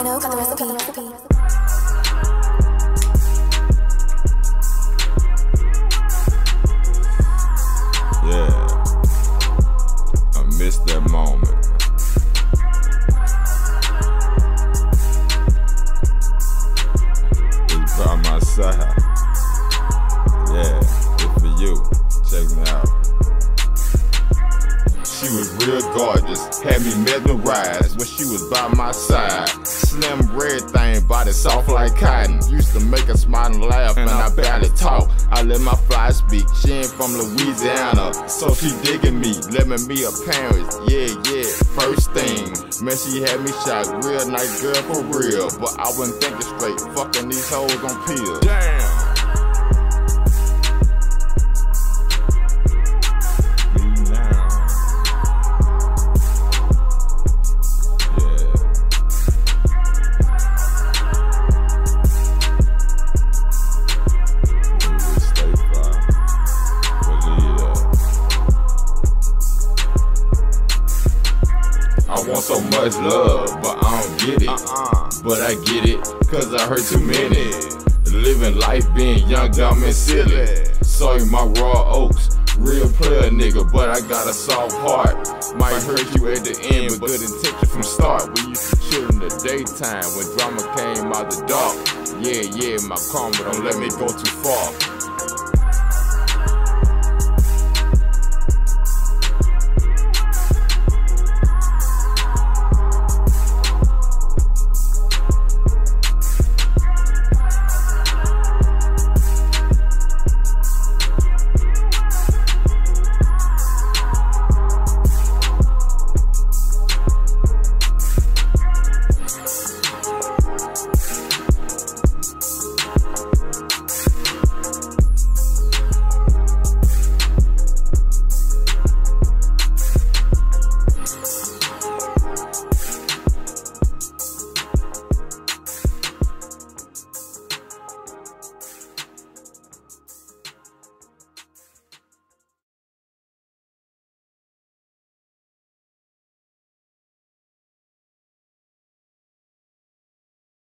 know, got the recipe. Yeah, I miss that moment. It's by my side. Yeah, it's for you. Check me out. She was real gorgeous, had me mesmerized when she was by my side. Slim red thing, body soft like cotton. Used to make her smile and laugh, and I barely talk. I let my fly speak. She ain't from Louisiana, so she digging me, let me meet her parents. Yeah, first thing, man, she had me shocked. Real nice girl for real, but I wasn't thinking straight. Fucking these hoes on pills. Damn. I want so much love, but I don't get it. But I get it, cause I heard too many. Living life being young, dumb, and silly. Saw you my raw oaks, real player nigga, but I got a soft heart. Might hurt you at the end, but good intention from start. We used to chill in the daytime when drama came out the dark. Yeah, my karma don't let me go too far.